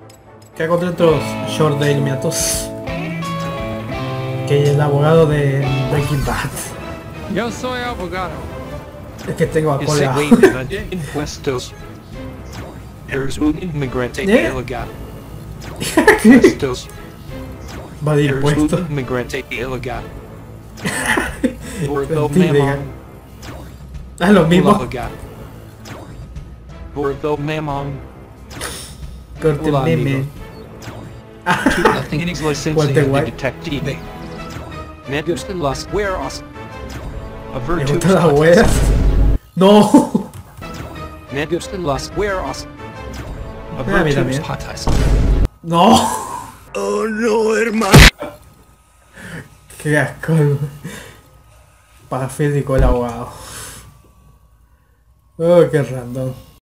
¿Qué hago con otros short de Iluminatus? Que es el abogado de Breaking Bad. Yo soy abogado. Es que tengo a El cola. segundo de impuestos. Eres un inmigrante ilegal. Impuestos. Va de Eres impuestos. un inmigrante ilegal. Mentira. Ah, lo mismo. Bordo Memon. Corte el Hola, meme. amigo. Tienes licencia Walter de White. detective. Me gustan las Gueras. A ¿Me virtud gustan las patas. weas? No. Me gustan las Gueras. A A mí virtud también. patas. No. Oh no, hermano. Qué asco. Parafísico el abogado. Oh, qué random.